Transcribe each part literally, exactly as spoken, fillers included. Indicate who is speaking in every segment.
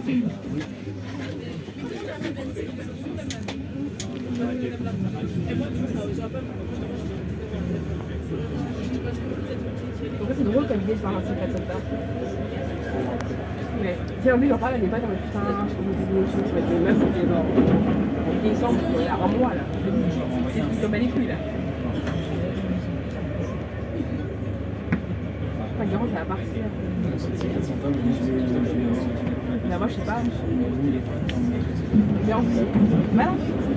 Speaker 1: En fait, c'est drôle comme idée de faire un secret soldat. Mais, tu sais, en plus, j'en parle à mes potes, en mode putain, je trouve que c'est une chose, parce que les meufs, c'était genre. Ils semblent, il y a un mois là. Ils sont pas les couilles là. Enfin, Guérin, ça va partir. Bah, moi, je sais pas. Guérin, c'est malin.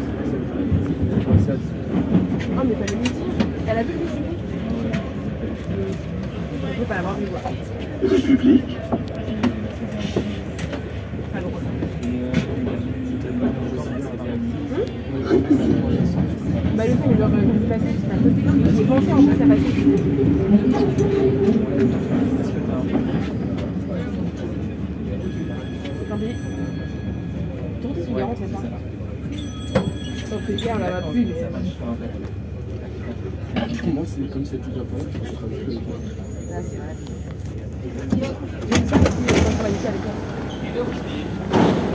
Speaker 1: Oh, mais t'as le métier. Elle a vu le métier. Je peux pas l'avoir vu, quoi.
Speaker 2: Public.
Speaker 1: Pas drôle. Bah le fait, il doit passer, c'est un côté comme j'ai pensé en fait à passer. Tant pis. Tout ce qui rentre, c'est ça. Sauf que hier, on l'a pas vu, mais ça marche.
Speaker 3: Moi, c'est comme c'était japonais, je travaille que les gens.
Speaker 1: Là, c'est vrai. J'ai une sœur qui travaille ici à l'école.